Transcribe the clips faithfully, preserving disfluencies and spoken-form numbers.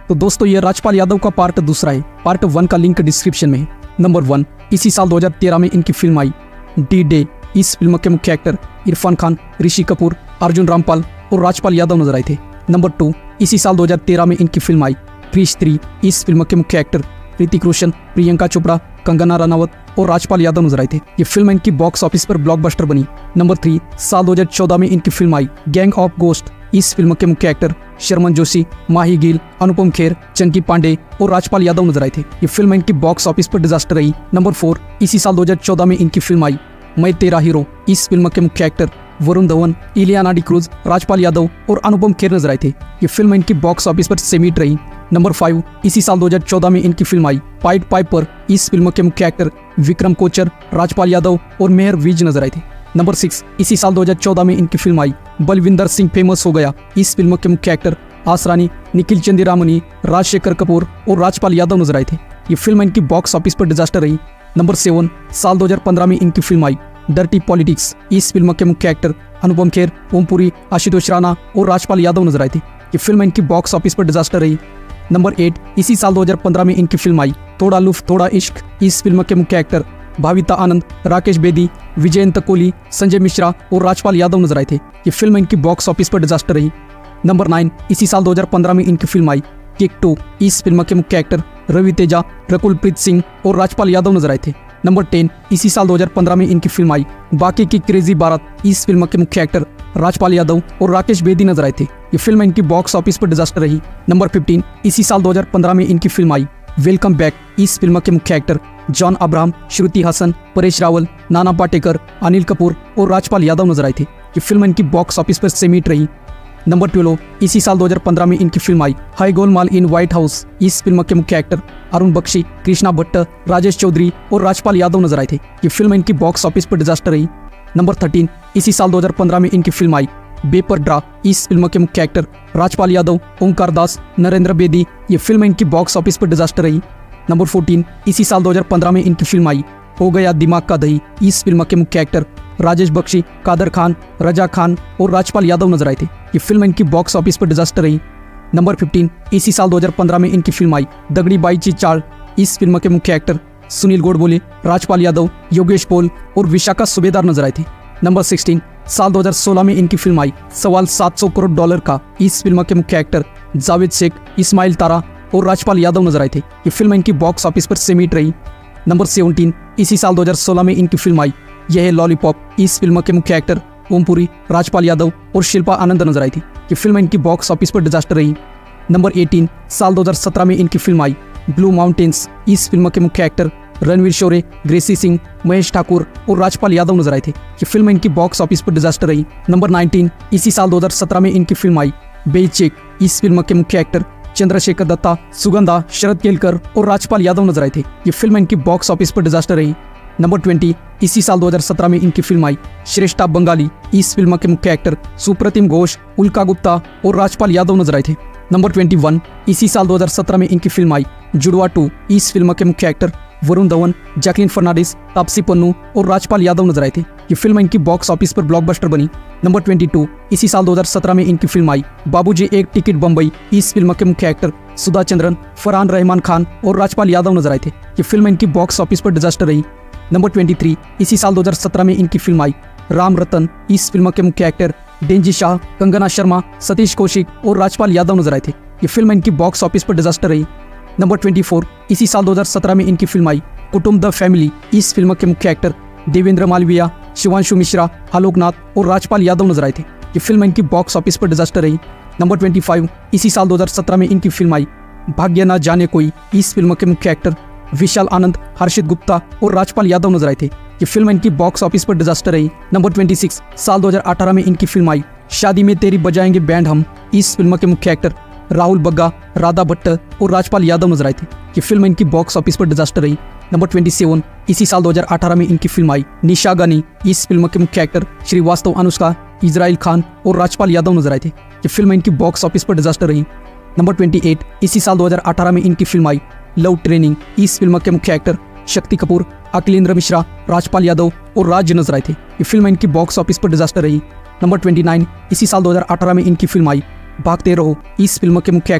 तो दोस्तों ये राजपाल यादव का पार्ट दूसरा है। पार्ट वन का लिंक डिस्क्रिप्शन में है। नंबर वन, इसी साल दो हज़ार तेरह में इनकी फिल्म आई डी डे। इस फिल्म के मुख्य एक्टर इरफान खान, ऋषि कपूर, अर्जुन रामपाल और राजपाल यादव नजर आए थे। नंबर टू, इसी साल दो हज़ार तेरह में इनकी फिल्म आई क्रिश थ्री। इस फिल्म के मुख्य एक्टर ऋतिक रोशन, प्रियंका चोपड़ा, कंगना रनावत और राजपाल यादव नजर आए थे। ये फिल्म इनकी बॉक्स ऑफिस पर ब्लॉकबस्टर बनी। नंबर थ्री, साल दो हज़ार चौदह में इनकी फिल्म आई गैंग ऑफ गोस्ट। इस फिल्म के मुख्य एक्टर शर्मन जोशी, माही गिल, अनुपम खेर, चंकी पांडे और राजपाल यादव नजर आए थे। ये फिल्म इनकी बॉक्स ऑफिस पर डिजास्टर रही। नंबर फोर, इसी साल दो हज़ार चौदह में इनकी फिल्म आई मैं तेरा हीरो। इस फिल्म के मुख्य एक्टर वरुण धवन, इलियाना डिक्रूज, राजपाल यादव और अनुपम खेर नजर आए थे। ये फिल्म इनकी बॉक्स ऑफिस पर सेमी हिट रही। नंबर फाइव, इसी साल दो हज़ार चौदह में इनकी फिल्म आई पाइड पाइपर। इस फिल्म के मुख्य एक्टर विक्रम कोचर, राजपाल यादव और मेहर विज नजर आए थे। नंबर सिक्स, इसी साल दो हज़ार चौदह में इनकी फिल्म आई बलविंदर सिंह फेमस हो गया। इस फिल्म के मुख्य एक्टर आसरानी, निखिल चंद्रामनी, राजशेखर कपूर और राजपाल यादव नजर आए थे। ये फिल्म इनकी बॉक्स ऑफिस पर डिजास्टर रही। नंबर सेवन, साल दो हज़ार पंद्रह में इनकी फिल्म आई डर्टी पॉलिटिक्स। इस फिल्म के मुख्य एक्टर अनुपम खेर, ओमपुरी, आशुतोष राणा और राजपाल यादव नजर आए थे। ये फिल्म इनकी बॉक्स ऑफिस पर डिजास्टर रही। नंबर एट, इसी साल दो हज़ार पंद्रह में इनकी फिल्म आई थोड़ा लुफ थोड़ा इश्क। इस फिल्म के मुख्य एक्टर भाविता आनंद, राकेश बेदी, विजयंत कोहली, संजय मिश्रा और राजपाल यादव नजर आए थे। ये फिल्म इनकी बॉक्स ऑफिस पर डिजास्टर रही। नंबर नाइन, इसी साल दो हज़ार पंद्रह में इनकी फिल्म आई किक टू। इस फिल्म के मुख्य एक्टर रवि तेजा, रकुल प्रीत सिंह और राजपाल यादव नजर आए थे। नंबर टेन, इसी साल दो हज़ार पंद्रह में इनकी फिल्म आई बाकी की क्रेजी बारात। इस फिल्म के मुख्य एक्टर राजपाल यादव और राकेश बेदी नजर आए थे। ये फिल्म इनकी बॉक्स ऑफिस पर डिजास्टर रही। नंबर फिफ्टीन, इसी साल दो हज़ार पंद्रह में इनकी फिल्म आई वेलकम बैक। इस फिल्म के मुख्य एक्टर जॉन अब्राहम, श्रुति हासन, परेश रावल, नाना पाटेकर, अनिल कपूर और राजपाल यादव नजर आए थे। ये फिल्म इनकी बॉक्स ऑफिस पर सेमी हिट रही। नंबर ट्वेल्व, इसी साल दो हज़ार पंद्रह में इनकी फिल्म आई हाई गोलमाल इन व्हाइट हाउस। इस फिल्म के मुख्य एक्टर अरुण बख्शी, कृष्णा भट्ट, राजेश चौधरी और राजपाल यादव नजर आए थे। ये फिल्म इनकी बॉक्स ऑफिस पर डिजास्टर रही। नंबर थर्टीन, इसी साल दो हज़ार पंद्रह में इनकी फिल्म आई बेपर ड्रा। इस फिल्म के मुख्य एक्टर राजपाल यादव, ओंकार दास, नरेंद्र बेदी। ये फिल्म इनकी बॉक्स ऑफिस पर डिजास्टर रही। नंबर फोर्टीन, इसी साल दो हज़ार पंद्रह में इनकी फिल्म आई हो गया दिमाग का दही। इस फिल्म के मुख्य एक्टर राजेश बख्शी, कादर खान, रजा खान और राजपाल यादव नजर आए थे। ये फिल्म इनकी बॉक्स ऑफिस पर डिजास्टर रही। नंबर फिफ्टीन, इसी साल दो हज़ार पंद्रह में इनकी फिल्म आई दगड़ी बाईची चाल। इस फिल्म के मुख्य एक्टर सुनील गोडबोले, राजपाल यादव, योगेश पॉल और विशाखा सुबेदार नजर आए थे। नंबर सिक्सटीन, साल दो हज़ार सोलह में इनकी फिल्म आई सवाल सात सौ करोड़ डॉलर का। इस फिल्म के मुख्य एक्टर जावेद शेख, इस्माइल तारा और राजपाल यादव नजर आए थे। ये फिल्म इनकी बॉक्स ऑफिस पर सेमी हिट रही। नंबर सेवनटीन, इसी साल दो हज़ार सोलह में इनकी फिल्म आई यह है लॉलीपॉप। इस फिल्म के मुख्य एक्टर ओमपुरी, राजपाल यादव और शिल्पा आनंद नजर आई थी। ये फिल्म इनकी बॉक्स ऑफिस पर डिजास्टर रही। नंबर एटीन, साल दो हज़ार सत्रह में इनकी फिल्म आई ब्लू माउंटेन्स। इस फिल्म के मुख्य एक्टर रणवीर शोरे, ग्रेसी सिंह, महेश ठाकुर और राजपाल यादव नजर आए थे। ये फिल्म इनकी बॉक्स ऑफिस पर डिजास्टर रही। नंबर नाइनटीन, इसी साल दो हज़ार सत्रह में इनकी फिल्म आई बेचेक। इस फिल्म के मुख्य एक्टर चंद्रशेखर दत्ता, सुगंधा, शरद केलकर और राजपाल यादव नजर आए थे। ये फिल्म इनकी बॉक्स ऑफिस पर डिजास्टर रही। नंबर ट्वेंटी, इसी साल दो हज़ार सत्रह में इनकी फिल्म आई श्रेष्ठा बंगाली। इस फिल्म के मुख्य एक्टर सुप्रतिम घोष, उल्का गुप्ता और राजपाल यादव नजर आए थे। नंबर ट्वेंटी वन, इसी साल दो हज़ार सत्रह में इनकी फिल्म आई जुड़वा टू। इस फिल्म के मुख्य एक्टर वरुण धवन, जैकलीन फर्नांडिस, तापसी पन्नू और राजपाल यादव नजर आए थे। ये फिल्म इनकी बॉक्स ऑफिस पर ब्लॉकबस्टर बनी। नंबर ट्वेंटी टू, इसी साल दो हज़ार सत्रह में इनकी फिल्म आई बाबूजी एक टिकट बम्बई। इस फिल्म के मुख्य एक्टर सुधा चंद्रन, फरहान रहमान खान और राजपाल यादव नजर आए थे। ये फिल्म इनकी बॉक्स ऑफिस पर डिजास्टर रही। नंबर ट्वेंटी थ्री, इसी साल दो हज़ार सत्रह में इनकी फिल्म आई राम रतन। इस फिल्म के मुख्य एक्टर डेंजी शाह, कंगना शर्मा, सतीश कौशिक और राजपाल यादव नजर आए थे। ये फिल्म इनकी बॉक्स ऑफिस पर डिजास्टर रही। नंबर ट्वेंटी फोर, इसी साल दो हज़ार सत्रह में इनकी फिल्म आई कुटुंब द फैमिली। इस फिल्म के मुख्य एक्टर देवेंद्र मालविया, शिवांशु मिश्रा, आलोकनाथ और राजपाल यादव नजर आए थे। ये फिल्म इनकी बॉक्स ऑफिस पर डिजास्टर रही। नंबर ट्वेंटी फाइव, इसी साल दो हज़ार सत्रह में इनकी फिल्म आई भाग्य ना जाने कोई। इस फिल्म के मुख्य एक्टर विशाल आनंद, हर्षित गुप्ता और राजपाल यादव नजर आए थे। ये फिल्म इनकी बॉक्स ऑफिस पर डिजास्टर रही। नंबर ट्वेंटी सिक्स, साल दो हज़ार अठारह में इनकी फिल्म आई शादी में तेरी बजाएंगे बैंड हम। इस फिल्म के मुख्य एक्टर राहुल बग्गा, राधा भट्ट और राजपाल यादव नजर आए थे। ये फिल्म इनकी बॉक्स ऑफिस पर डिजास्टर रही। नंबर ट्वेंटी सेवन, इसी साल दो हज़ार अठारह में इनकी फिल्म आई निशागानी। इस फिल्म के मुख्य एक्टर श्रीवास्तव अनुष्का, इजराइल खान और राजपाल यादव नजर आए थे। ये फिल्म इनकी बॉक्स ऑफिस पर डिजास्टर रही। नंबर ट्वेंटी एट, इसी साल दो हज़ार अठारह में इनकी फिल्म आई लव ट्रेनिंग। इस फिल्म के मुख्य एक्टर शक्ति कपूर, अखिलेंद्र मिश्रा, राजपाल यादव और राज नजर आए थे। ये फिल्म इनकी बॉक्स ऑफिस पर डिजास्टर रही। नंबर उनतीस, इसी साल दो हज़ार अठारह में इनकी फिल्म आई भागते रहो। इस फिल्म के मुख्य एक्टर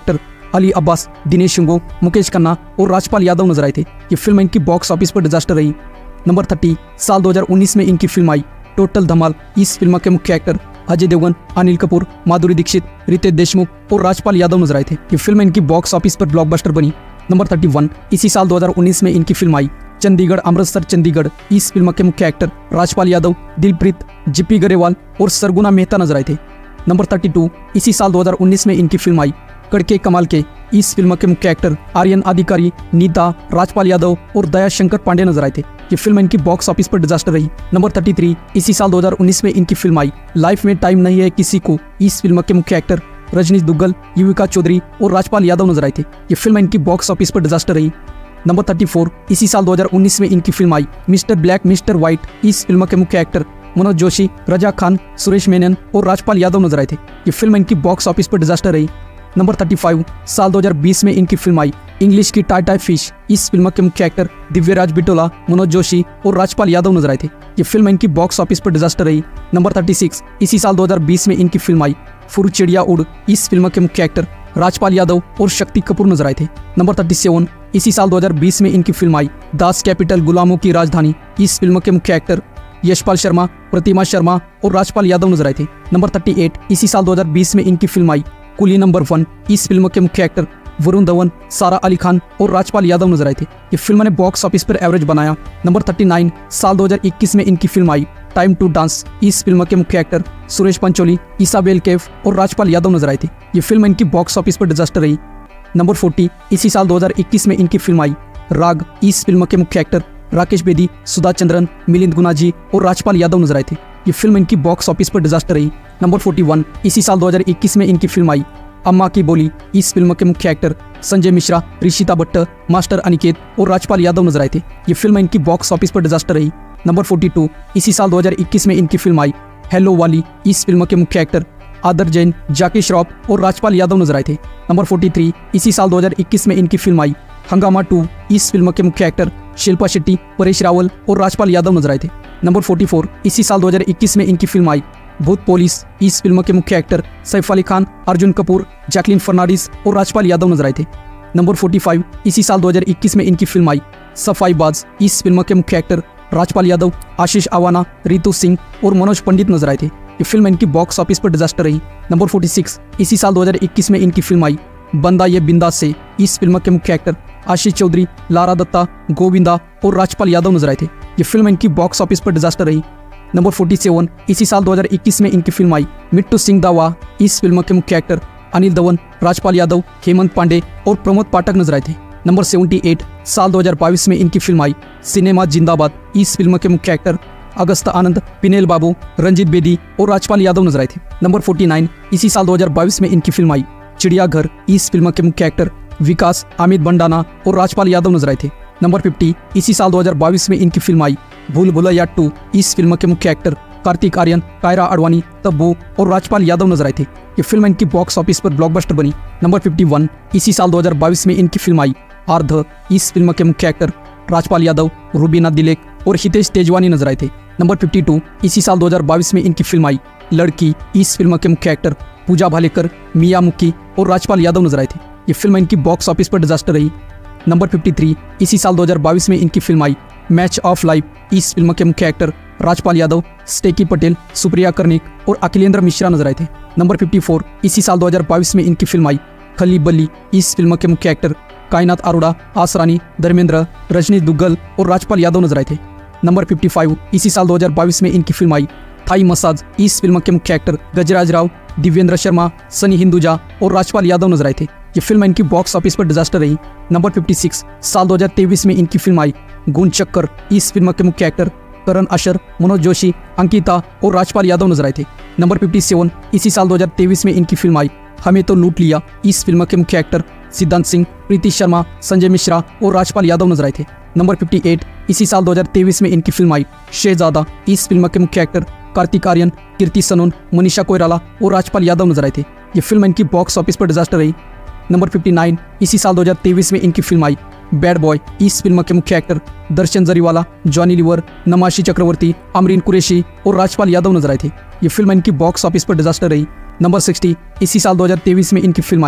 अली अब्बास, दिनेश शुंगो, मुकेश खन्ना और राजपाल यादव नजर आए थे। ये फिल्म इनकी बॉक्स ऑफिस पर डिजास्टर रही। नंबर तीस, साल दो हज़ार उन्नीस में इनकी फिल्म आई टोटल धमाल। इस फिल्म के मुख्य एक्टर अजय देवगन, अनिल कपूर, माधुरी दीक्षित, रितेश देशमुख और राजपाल यादव नजर आए थे। ये फिल्म इनकी बॉक्स ऑफिस पर ब्लॉकबस्टर बनी। नंबर इकतीस, इसी साल दो हज़ार उन्नीस में इनकी फिल्म आई चंडीगढ़ अमृतसर चंडीगढ़। इस फिल्म के मुख्य एक्टर राजपाल यादव, दिलप्रीत, जिप्पी गरेवाल और सरगुना मेहता नजर आए थे। नंबर बत्तीस, इसी साल दो हज़ार उन्नीस में इनकी फिल्म आई कड़के कमाल के। इस फिल्म के मुख्य एक्टर आर्यन अधिकारी, नीता, राजपाल यादव और दया शंकर पांडे नजर आए थे। ये फिल्म इनकी बॉक्स ऑफिस पर डिजास्टर रही। नंबर तैंतीस, इसी साल दो हज़ार उन्नीस में इनकी फिल्म आई लाइफ में टाइम नहीं है किसी को। इस फिल्म के मुख्य एक्टर रजनीश दुग्गल, युविका चौधरी और राजपाल यादव नजर आए थे। ये फिल्म इनकी बॉक्स ऑफिस पर डिजास्टर रही। नंबर चौंतीस, इसी साल दो हज़ार उन्नीस में इनकी फिल्म आई मिस्टर ब्लैक मिस्टर व्हाइट। इस फिल्म के मुख्य एक्टर मनोज जोशी, रजा खान, सुरेश मेनन और राजपाल यादव नजर आए थे। ये फिल्म इनकी बॉक्स ऑफिस पर डिजास्टर रही। नंबर पैंतीस, साल दो हज़ार बीस में इनकी फिल्म आई इंग्लिश की टाई टाई फिश। इस फिल्म के मुख्य एक्टर दिव्यराज बिटोला, मनोज जोशी और राजपाल यादव नजर आए थे। ये फिल्म इनकी बॉक्स ऑफिस पर डिजास्टर रही। नंबर छत्तीस, इसी साल दो हज़ार बीस में इनकी फिल्म आई फुर चिड़िया उड़। इस फिल्म के मुख्य एक्टर राजपाल यादव और शक्ति कपूर नजर आए थे। नंबर सैंतीस, इसी साल दो हज़ार बीस में इनकी फिल्म आई दास कैपिटल गुलामों की राजधानी। इस फिल्म के मुख्य एक्टर यशपाल शर्मा, प्रतिमा शर्मा और राजपाल यादव नजर आए थे। नंबर अड़तीस, इसी साल दो हज़ार बीस में इनकी फिल्म आई कुली नंबर वन। इस फिल्म के मुख्य एक्टर वरुण धवन, सारा अली खान और राजपाल यादव नजर आए थे। ये फिल्म ने बॉक्स ऑफिस पर एवरेज बनाया। नंबर उनतीस, साल दो हज़ार इक्कीस में इनकी फिल्म आई टाइम टू डांस। इस फिल्म के मुख्य एक्टर सुरेश पंचोली, इसाबेल कैफ और राजपाल यादव नजर आए थे। ये फिल्म इनकी बॉक्स ऑफिस पर डिजास्टर रही। नंबर चालीस, इसी साल दो हज़ार इक्कीस में इनकी फिल्म आई राग। इस फिल्म के मुख्य एक्टर राकेश बेदी, सुधा चंद्रन, मिलिंद गुनाजी और राजपाल यादव नजर आए थे। ये फिल्म इनकी बॉक्स ऑफिस पर डिजास्टर रही। नंबर इकतालीस, इसी साल दो हज़ार इक्कीस में इनकी फिल्म आई अम्मा की बोली। इस फिल्म के मुख्य एक्टर संजय मिश्रा, ऋषिता भट्ट, मास्टर अनिकेत और राजपाल यादव नजर आए थे। ये फिल्म इनकी बॉक्स ऑफिस पर डिजास्टर रही। नंबर बयालीस, इसी साल दो हज़ार इक्कीस में इनकी फिल्म आई हेलो वाली। इस फिल्म के मुख्य एक्टर आदर जैन, जाकी श्रॉफ और राजपाल यादव नजर आए थे। नंबर तैंतालीस, इसी साल दो हज़ार इक्कीस में इनकी फिल्म आई हंगामा टू। इस फिल्म के मुख्य एक्टर शिल्पा शेट्टी, परेश रावल और राजपाल यादव नजर आए थे। नंबर चौवालीस, इसी साल दो हज़ार इक्कीस में इनकी फिल्म आई भूत पुलिस। इस फिल्म के मुख्य एक्टर सैफ अली खान, अर्जुन कपूर, जैकलीन फर्नांडिस और राजपाल यादव नजर आए थे। नंबर पैंतालीस, इसी साल दो हज़ार इक्कीस में इनकी फिल्म आई सफाईबाज। इस फिल्म के मुख्य एक्टर राजपाल यादव, आशीष अवाना, रितु सिंह और मनोज पंडित नजर आए थे। ये फिल्म इनकी बॉक्स ऑफिस पर डिजास्टर रही। नंबर छियालीस, इसी साल दो हज़ार इक्कीस में इनकी फिल्म आई बंदा ये बिंदा से। इस फिल्म के मुख्य एक्टर आशीष चौधरी, लारा दत्ता, गोविंदा और राजपाल यादव नजर आए थे। ये फिल्म इनकी बॉक्स ऑफिस पर डिजास्टर रही। नंबर सैंतालीस, इसी साल दो हज़ार इक्कीस में इनकी फिल्म आई मिट्टू सिंह दा वाह। इस फिल्म के मुख्य एक्टर अनिल धवन, राजपाल यादव, हेमंत पांडे और प्रमोद पाठक नजर आए थे। नंबर अठहत्तर, साल दो हज़ार बाईस में इनकी फिल्म आई सिनेमा जिंदाबाद। इस फिल्म के मुख्य एक्टर अगस्ता आनंद, पिनेल बाबू, रंजीत बेदी और राजपाल यादव नजर आए थे। नंबर उनचास, इसी साल दो हज़ार बाईस में इनकी फिल्म आई चिड़ियाघर। इस फिल्म के मुख्य एक्टर विकास, अमित भंडाना और राजपाल यादव नजर आए थे। नंबर पचास, इसी साल दो हज़ार बाईस में इनकी फिल्म आई भूल भुलैया टू। इस फिल्म के मुख्य एक्टर कार्तिक आर्यन, कायरा अडवाणी, तब्बू और राजपाल यादव नजर आए थे। ये फिल्म इनकी बॉक्स ऑफिस पर ब्लॉकबस्टर बनी। नंबर इक्यावन, इसी साल दो हज़ार बाईस में इनकी फिल्म आई आर्ध। इस फिल्म के मुख्य एक्टर राजपाल यादव, रूबीना दिलेक और हितेश तेजवानी नजर आए थे। नंबर बावन, इसी साल दो हज़ार बाईस में इनकी फिल्म आई लड़की। इस फिल्म के मुख्य एक्टर पूजा भालेकर, मिया मुक्की और राजपाल यादव नजर आए थे। ये फिल्म इनकी बॉक्स ऑफिस पर डिजास्टर रही। नंबर तिरेपन, इसी साल दो हज़ार बाईस में इनकी फिल्म आई मैच ऑफ लाइफ। इस फिल्म के मुख्य एक्टर राजपाल यादव, स्टेकी पटेल, सुप्रिया कर्णिक और अखिलेंद्र मिश्रा नजर आए थे। नंबर चौवन, इसी साल दो हज़ार बाईस में इनकी फिल्म आई खली बल्ली। इस फिल्म के मुख्य एक्टर कायनात अरोड़ा, आसरानी, धर्मेंद्र, रजनीश दुग्गल और राजपाल यादव नजर आए थे। नंबर पचपन, इसी साल दो हज़ार बाईस में इनकी फिल्म आई थाई मसाज। इस फिल्म के मुख्य एक्टर गजराज राव, दिव्येंद्र शर्मा, सनी हिंदुजा और राजपाल यादव नजर आए थे। ये फिल्म इनकी बॉक्स ऑफिस पर डिजास्टर रही। नंबर छप्पन, साल दो हज़ार तेईस में इनकी फिल्म आई गुण चक्कर। इस फिल्म के मुख्य एक्टर करण अशर, मनोज जोशी, अंकिता और राजपाल यादव नजर आए थे। नंबर सत्तावन, इसी साल दो हज़ार तेईस में इनकी फिल्म आई हमें तो लूट लिया। इस फिल्म के मुख्य एक्टर सिद्धांत सिंह, प्रीति शर्मा, संजय मिश्रा और राजपाल यादव नजर आए थे। नंबर अट्ठावन, इसी साल दो हज़ार तेईस में इनकी फिल्म आई शहजादा। इस फिल्म के मुख्य एक्टर कार्तिक आर्यन, कीर्ति सनोन, मनीषा कोइराला और राजपाल यादव नजर आए थे। ये फिल्म इनकी बॉक्स ऑफिस पर डिजास्टर रही। नंबर उनसठ, इसी साल दो हज़ार तेईस में इनकी फिल्म आई बैड बॉय। इस फिल्म के मुख्य एक्टर दर्शन जरीवाला, जॉनी लीवर, नमाशी चक्रवर्ती, अमरीन कुरैशी और राजपाल यादव नजर आए थे। ये फिल्म इनकी बॉक्स ऑफिस पर डिजास्टर रही। नंबर साठ, इसी साल दो हज़ार तेईस में इनकी फिल्म आई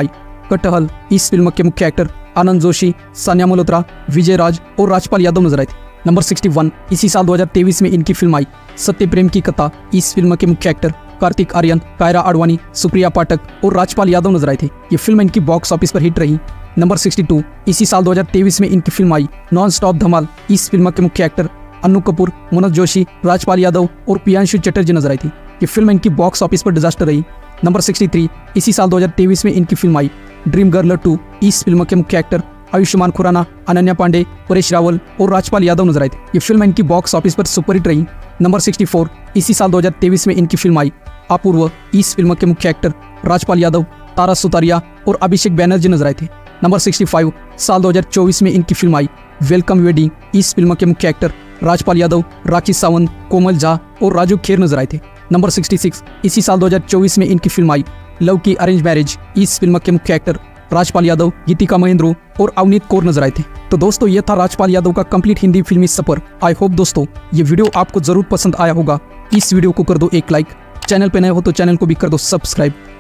कटहल इस फिल्म के मुख्य एक्टर आनंद जोशी, सानिया मल्होत्रा, विजय राज और राजपाल यादव नजर आए थे। नंबर इकसठ, इसी साल दो हज़ार तेईस में इनकी फिल्म आई सत्य प्रेम की कथा। इस फिल्म के मुख्य एक्टर कार्तिक आर्यन, कायरा आडवाणी, सुप्रिया पाठक और राजपाल यादव नजर आए थे। ये फिल्म इनकी बॉक्स ऑफिस पर हिट रही। नंबर बासठ, इसी साल दो हज़ार तेईस में इनकी फिल्म आई नॉन स्टॉप धमाल। इस फिल्म के मुख्य एक्टर अन्नू कपूर, मनोज जोशी, राजपाल यादव और प्रियांशु चटर्जी नजर आई थी। ये फिल्म इनकी बॉक्स ऑफिस पर डिजास्टर रही। नंबर तिरसठ, इसी साल दो हज़ार तेईस में इनकी फिल्म आई ड्रीम गर्ल टू। इस फिल्म के मुख्य एक्टर आयुष्मान खुराना, अनन्या पांडे, परेश रावल और राजपाल यादव नजर आए थे। ये फिल्म इनकी बॉक्स ऑफिस पर सुपरहिट रही। नंबर चौंसठ, इसी साल दो हज़ार तेईस में इनकी फिल्म आई अपूर्व। इस फिल्म के मुख्य एक्टर राजपाल यादव, तारा सुतारिया और अभिषेक बैनर्जी नजर आए थे। नंबर पैंसठ, साल दो हज़ार चौबीस में इनकी फिल्म आई वेलकम वेडिंग। इस फिल्म के मुख्य एक्टर राजपाल यादव, राखी सावंत, कोमल झा और राजू खेर नजर आए थे। नंबर छियासठ, इसी साल दो हज़ार चौबीस में इनकी फिल्म आई लव की अरेंज मैरिज। इस फिल्म के मुख्य एक्टर राजपाल यादव, गीतिका महेंद्रो और अवनीत कौर नजर आए थे। तो दोस्तों ये था राजपाल यादव का कंप्लीट हिंदी फिल्मी सफर। आई होप दोस्तों ये वीडियो आपको जरूर पसंद आया होगा। इस वीडियो को कर दो एक लाइक, चैनल पे नए हो तो चैनल को भी कर दो सब्सक्राइब।